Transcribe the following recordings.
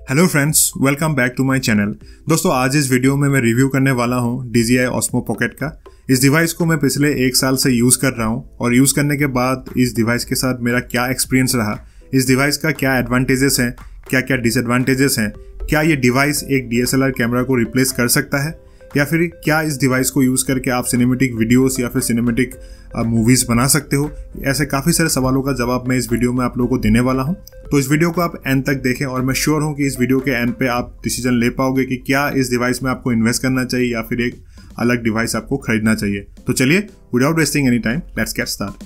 Hello friends, welcome back to my channel. दोस्तों, आज इस वीडियो में मैं रिव्यू करने वाला हूं DJI Osmo Pocket का। इस डिवाइस को मैं पिछले 1 साल से यूज़ कर रहा हूं और यूज़ करने के बाद इस डिवाइस के साथ मेरा क्या एक्सपीरियंस रहा, इस डिवाइस का क्या एडवांटेजेस हैं, क्या क्या डिसएडवांटेजेस हैं, क्या ये डिवाइस एक DSLR कैमरा को रिप्लेस कर सकता है या फिर क्या इस डिवाइस को यूज़ करके आप सिनेमेटिक वीडियोस या फिर सिनेमेटिक मूवीज़ बना सकते हो। ऐसे काफ़ी सारे सवालों का जवाब मैं इस वीडियो में आप लोगों को देने वाला हूं। तो इस वीडियो को आप एंड तक देखें और मैं श्योर हूं कि इस वीडियो के एंड पे आप डिसीजन ले पाओगे कि क्या इस डिवाइस में आपको इन्वेस्ट करना चाहिए या फिर एक अलग डिवाइस आपको खरीदना चाहिए। तो चलिए, without wasting any time, let's get start.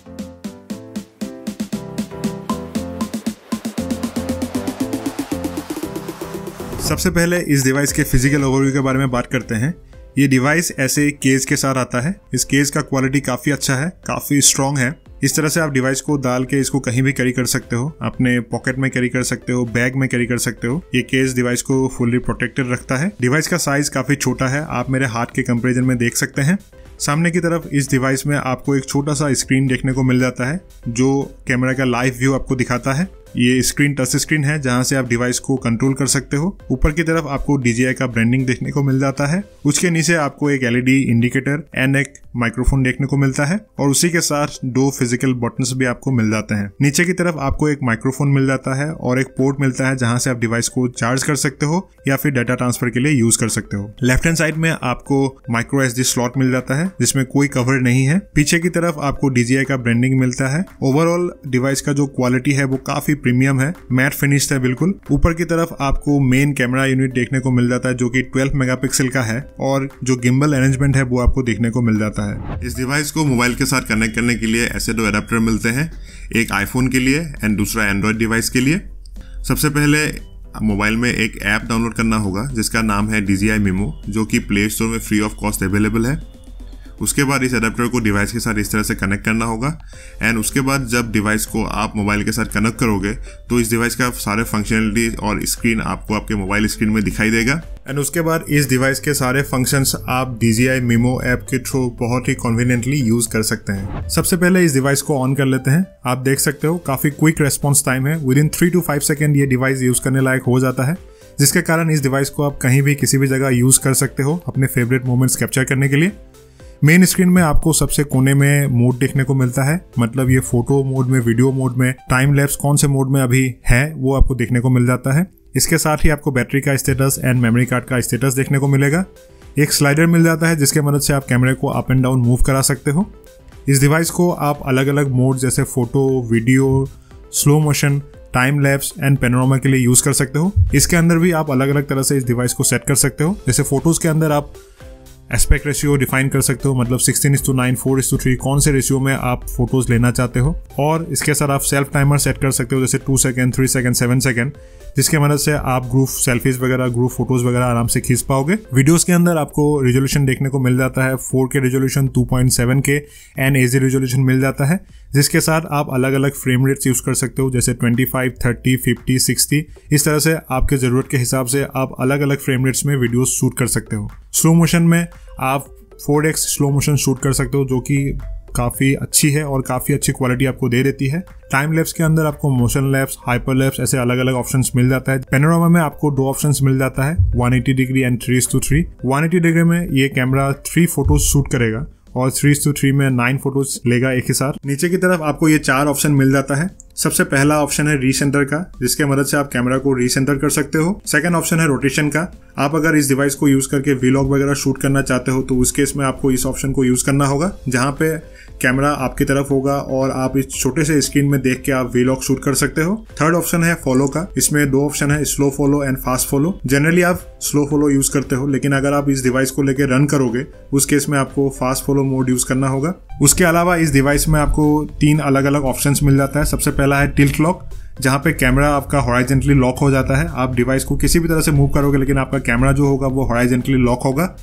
सबसे पहले इस डिवाइस के फिजिकल ओवरव्यू के बारे में बात करते हैं। ये डिवाइस ऐसे केस के साथ आता है। इस केस का क्वालिटी काफ़ी अच्छा है, काफ़ी स्ट्रॉन्ग है। इस तरह से आप डिवाइस को डाल के इसको कहीं भी कैरी कर सकते हो, अपने पॉकेट में कैरी कर सकते हो, बैग में कैरी कर सकते हो। ये केस डिवाइस को फुल्ली प्रोटेक्टेड रखता है। डिवाइस का साइज काफ़ी छोटा है, आप मेरे हाथ के कंपेरिजन में देख सकते हैं। सामने की तरफ इस डिवाइस में आपको एक छोटा सा स्क्रीन देखने को मिल जाता है जो कैमरा का लाइव व्यू आपको दिखाता है। ये स्क्रीन टच स्क्रीन है जहां से आप डिवाइस को कंट्रोल कर सकते हो। ऊपर की तरफ आपको DJI का ब्रांडिंग देखने को मिल जाता है। उसके नीचे आपको एक LED इंडिकेटर एंड एक माइक्रोफोन देखने को मिलता है और उसी के साथ 2 फिजिकल बटन्स भी आपको मिल जाते हैं। नीचे की तरफ आपको एक माइक्रोफोन मिल जाता है और एक पोर्ट मिलता है जहां से आप डिवाइस को चार्ज कर सकते हो या फिर डाटा ट्रांसफर के लिए यूज कर सकते हो। लेफ्ट हैंड साइड में आपको माइक्रो SD स्लॉट मिल जाता है जिसमें कोई कवर नहीं है। पीछे की तरफ आपको DJI का ब्रांडिंग मिलता है। ओवरऑल डिवाइस का जो क्वालिटी है वो काफी प्रीमियम है, मैट फिनिश है बिल्कुल। ऊपर की तरफ आपको मेन कैमरा यूनिट देखने को मिल जाता है जो कि 12 मेगापिक्सल का है और जो गिम्बल अरेंजमेंट है वो आपको देखने को मिल जाता है। इस डिवाइस को मोबाइल के साथ कनेक्ट करने के लिए ऐसे 2 एडाप्टर मिलते हैं, एक आईफोन के लिए एंड दूसरा एंड्रॉयड डिवाइस के लिए। सबसे पहले मोबाइल में एक ऐप डाउनलोड करना होगा जिसका नाम है DJI Mimo, जो कि प्ले स्टोर में फ्री ऑफ कॉस्ट अवेलेबल है। उसके बाद इस एडाप्टर को डिवाइस के साथ इस तरह से कनेक्ट करना होगा एंड उसके बाद जब डिवाइस को आप मोबाइल के साथ कनेक्ट करोगे तो इस डिवाइस का सारे फंक्शनलिटी और स्क्रीन आपको आपके मोबाइल स्क्रीन में दिखाई देगा एंड उसके बाद इस डिवाइस के सारे फंक्शंस आप DJI Mimo ऐप के थ्रू बहुत ही कन्वीनियंटली यूज कर सकते हैं। सबसे पहले इस डिवाइस को ऑन कर लेते हैं। आप देख सकते हो काफी क्विक रेस्पॉन्स टाइम है, विद इन 3 to 5 सेकेंड ये डिवाइस यूज करने लायक हो जाता है, जिसके कारण इस डिवाइस को आप कहीं भी किसी भी जगह यूज कर सकते हो अपने फेवरेट मोमेंट्स कैप्चर करने के लिए। मेन स्क्रीन में आपको सबसे कोने में मोड देखने को मिलता है, मतलब ये फोटो मोड में, वीडियो मोड में, टाइम लैप्स कौन से मोड में अभी है वो आपको देखने को मिल जाता है। इसके साथ ही आपको बैटरी का स्टेटस एंड मेमोरी कार्ड का स्टेटस देखने को मिलेगा। एक स्लाइडर मिल जाता है जिसके मदद से आप कैमरे को अप एंड डाउन मूव करा सकते हो। इस डिवाइस को आप अलग अलग मोड जैसे photo, video, slow motion, time lapse and panorama के लिए यूज कर सकते हो। इसके अंदर भी आप अलग अलग तरह से इस डिवाइस को सेट कर सकते हो। जैसे फोटोज के अंदर आप एस्पेक्ट रेशियो डिफाइन कर सकते हो, मतलब 16:9, 4:3 कौन से रेशियो में आप फोटोज लेना चाहते हो। और इसके साथ आप सेल्फ टाइमर सेट कर सकते हो जैसे 2 सेकंड, 3 सेकंड, 7 सेकंड, जिसके मदद से आप ग्रुप सेल्फीज वगैरह, ग्रुप फोटोज वगैरह आराम से खींच पाओगे। वीडियोस के अंदर आपको रिजोल्यूशन देखने को मिल जाता है, 4K resolution, 2.7K and HD resolution मिल जाता है, जिसके साथ आप अलग अलग फ्रेम रेट्स यूज कर सकते हो जैसे 25, 30, 50, 60। इस तरह से आपके जरूरत के हिसाब से आप अलग अलग फ्रेम रेट्स में वीडियो शूट कर सकते हो। स्लो मोशन में आप 4x स्लो मोशन शूट कर सकते हो जो कि काफ़ी अच्छी है और काफ़ी अच्छी क्वालिटी आपको दे देती है। टाइम लैप्स के अंदर आपको मोशन लैप्स, हाइपर लैप्स ऐसे अलग अलग ऑप्शंस मिल जाता है। पैनोरामा में आपको 2 ऑप्शंस मिल जाता है, 180 डिग्री एंड 3:3। 180 डिग्री में ये कैमरा 3 फोटोज शूट करेगा और 3:3 में 9 फोटोज लेगा एक ही साथ। नीचे की तरफ आपको ये 4 ऑप्शन मिल जाता है। सबसे पहला ऑप्शन है रीसेंटर का, जिसके मदद से आप कैमरा को रीसेंटर कर सकते हो। सेकंड ऑप्शन है रोटेशन का। आप अगर इस डिवाइस को यूज करके व्लॉग वगैरह शूट करना चाहते हो तो उस केस में आपको इस ऑप्शन को यूज करना होगा, जहां पे कैमरा आपकी तरफ होगा और आप इस छोटे से स्क्रीन में देख के आप व्लॉग शूट कर सकते हो। थर्ड ऑप्शन है फॉलो का। इसमें 2 ऑप्शन है, slow follow and fast follow. Generally आप स्लो फॉलो यूज करते हो, लेकिन अगर आप इस डिवाइस को लेकर रन करोगे उस केस में आपको फास्ट फॉलो मोड यूज करना होगा। उसके अलावा इस डिवाइस में आपको 3 अलग अलग ऑप्शंस मिल जाता है। सबसे पहला है टिल्ट लॉक, जहां पे कैमरा आपका हॉराइजेंटली लॉक हो जाता है। आप डिवाइस को किसी भी तरह से मूव करोगे लेकिन आपका कैमरा जो होगा वो हॉराइजेंटली लॉक होगा।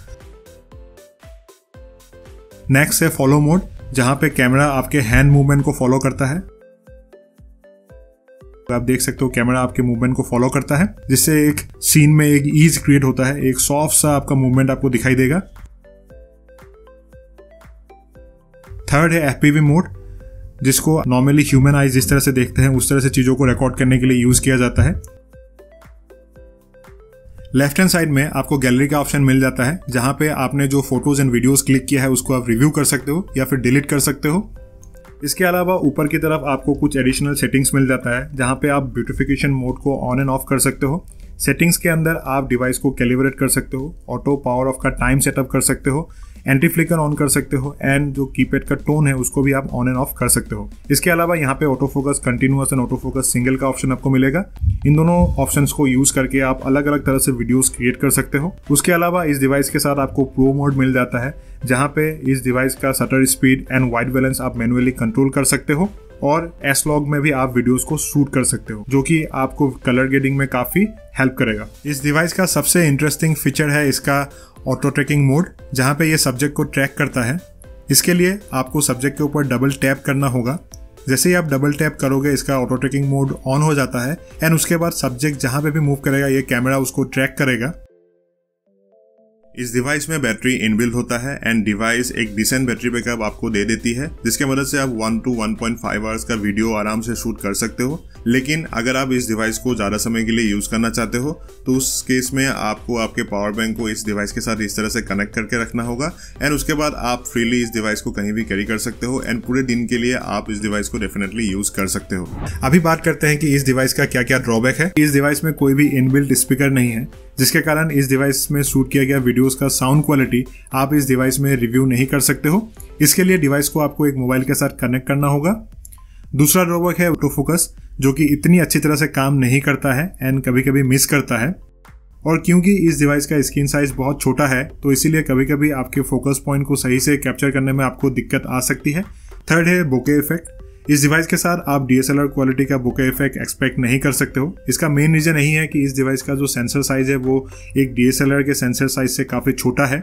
नेक्स्ट है फॉलो मोड, जहां पे कैमरा आपके हैंड मूवमेंट को फॉलो करता है। आप देख सकते हो कैमरा आपके मूवमेंट को फॉलो करता है, जिससे एक सीन में एक ईज क्रिएट होता है, एक सॉफ्ट सा आपका मूवमेंट आपको दिखाई देगा। थर्ड है FPV मोड, जिसको नॉर्मली ह्यूमन आइज जिस तरह से देखते हैं उस तरह से चीजों को रिकॉर्ड करने के लिए यूज किया जाता है। लेफ्ट हैंड साइड में आपको गैलरी का ऑप्शन मिल जाता है, जहां पे आपने जो फोटोज एंड वीडियोस क्लिक किया है उसको आप रिव्यू कर सकते हो या फिर डिलीट कर सकते हो। इसके अलावा ऊपर की तरफ आपको कुछ एडिशनल सेटिंग्स मिल जाता है, जहां पे आप ब्यूटिफिकेशन मोड को ऑन एंड ऑफ कर सकते हो। सेटिंग्स के अंदर आप डिवाइस को कैलिब्रेट कर सकते हो, ऑटो पावर ऑफ का टाइम सेटअप कर सकते हो, एंटी फ्लिकर ऑन कर सकते हो एंड जो कीपैड का टोन है उसको भी आप ऑन एंड ऑफ कर सकते हो। इसके अलावा यहाँ पे auto focus continuous and auto focus single का ऑप्शन आपको मिलेगा। इन दोनों ऑप्शंस को यूज करके आप अलग अलग तरह से वीडियोस क्रिएट कर सकते हो। उसके अलावा इस डिवाइस के साथ आपको प्रो मोड मिल जाता है, जहाँ पे इस डिवाइस का shutter speed and white balance आप मैनुअली कंट्रोल कर सकते हो और S-Log में भी आप वीडियोस को शूट कर सकते हो, जो कि आपको कलर ग्रेडिंग में काफी हेल्प करेगा। इस डिवाइस का सबसे इंटरेस्टिंग फीचर है इसका ऑटो ट्रैकिंग मोड, जहां पे ये सब्जेक्ट को ट्रैक करता है। इसके लिए आपको सब्जेक्ट के ऊपर डबल टैप करना होगा। जैसे ही आप डबल टैप करोगे इसका ऑटो ट्रैकिंग मोड ऑन हो जाता है एंड उसके बाद सब्जेक्ट जहां पे भी मूव करेगा ये कैमरा उसको ट्रैक करेगा। इस डिवाइस में बैटरी इनबिल्ट होता है एंड डिवाइस एक डिसेंट बैटरी बैकअप आपको दे देती है, जिसके मदद से आप 1 to 1.5 आवर्स का वीडियो आराम से शूट कर सकते हो। लेकिन अगर आप इस डिवाइस को ज़्यादा समय के लिए यूज़ करना चाहते हो तो उस केस में आपको आपके पावर बैंक को इस डिवाइस के साथ इस तरह से कनेक्ट करके रखना होगा एंड उसके बाद आप फ्रीली इस डिवाइस को कहीं भी कैरी कर सकते हो एंड पूरे दिन के लिए आप इस डिवाइस को डेफिनेटली यूज़ कर सकते हो। अभी बात करते हैं कि इस डिवाइस का क्या क्या ड्रॉबैक है। इस डिवाइस में कोई भी इनबिल्ट स्पीकर नहीं है, जिसके कारण इस डिवाइस में शूट किया गया वीडियोस का साउंड क्वालिटी आप इस डिवाइस में रिव्यू नहीं कर सकते हो। इसके लिए डिवाइस को आपको एक मोबाइल के साथ कनेक्ट करना होगा। दूसरा ड्रॉबैक है ऑटो फोकस, जो कि इतनी अच्छी तरह से काम नहीं करता है एंड कभी कभी मिस करता है। और क्योंकि इस डिवाइस का स्क्रीन साइज बहुत छोटा है तो इसीलिए कभी कभी आपके फोकस पॉइंट को सही से कैप्चर करने में आपको दिक्कत आ सकती है। थर्ड है बोके इफेक्ट। इस डिवाइस के साथ आप DSLR क्वालिटी का बोके इफेक्ट एक्सपेक्ट नहीं कर सकते हो। इसका मेन रीजन यही है कि इस डिवाइस का जो सेंसर साइज है वो एक DSLR के सेंसर साइज से काफी छोटा है।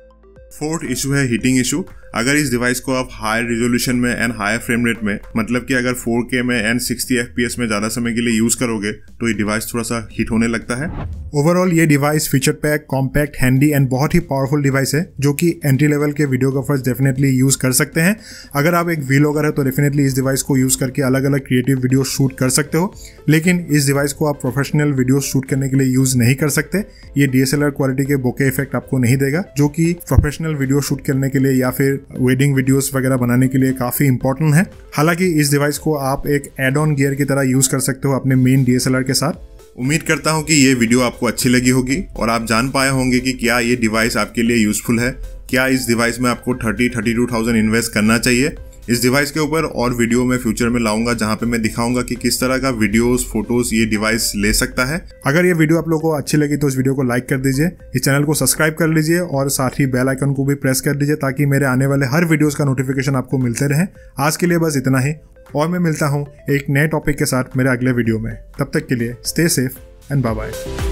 फोर्थ इशू है हीटिंग इशू। अगर इस डिवाइस को आप हाई रिजोल्यूशन में एंड हाई फ्रेम रेट में, मतलब कि अगर 4K में एंड 60 FPS में ज़्यादा समय के लिए यूज़ करोगे तो ये डिवाइस थोड़ा सा हीट होने लगता है। ओवरऑल ये device feature pack, compact, handy and बहुत ही पावरफुल डिवाइस है, जो कि एंट्री लेवल के वीडियोग्राफर्स डेफिनेटली यूज़ कर सकते हैं। अगर आप एक व्लॉगर है तो डेफिनेटली इस डिवाइस को यूज़ करके अलग अलग क्रिएटिव वीडियो शूट कर सकते हो, लेकिन इस डिवाइस को आप प्रोफेशनल वीडियो शूट करने के लिए यूज़ नहीं कर सकते। ये DSLR क्वालिटी के बोके इफेक्ट आपको नहीं देगा, जो कि प्रोफेशनल वीडियो शूट करने के लिए या फिर वेडिंग वीडियोस वगैरह बनाने के लिए काफी इंपॉर्टेंट है। हालांकि इस डिवाइस को आप एक एड ऑन गियर की तरह यूज कर सकते हो अपने मेन DSLR के साथ। उम्मीद करता हूं कि ये वीडियो आपको अच्छी लगी होगी और आप जान पाए होंगे कि क्या ये डिवाइस आपके लिए यूजफुल है, क्या इस डिवाइस में आपको 32,000 इन्वेस्ट करना चाहिए। इस डिवाइस के ऊपर और वीडियो में फ्यूचर में लाऊंगा, जहां पे मैं दिखाऊंगा कि किस तरह का वीडियोस, फोटोज ये डिवाइस ले सकता है। अगर ये वीडियो आप लोगों को अच्छी लगी तो इस वीडियो को लाइक कर दीजिए, इस चैनल को सब्सक्राइब कर लीजिए और साथ ही बेल आइकन को भी प्रेस कर दीजिए ताकि मेरे आने वाले हर वीडियोस का नोटिफिकेशन आपको मिलते रहे। आज के लिए बस इतना ही और मैं मिलता हूँ एक नए टॉपिक के साथ मेरे अगले वीडियो में। तब तक के लिए stay safe and bye bye.